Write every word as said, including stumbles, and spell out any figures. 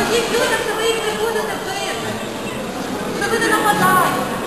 Скажіть людям, що ви їх не будете бити, що ви не нападаєте.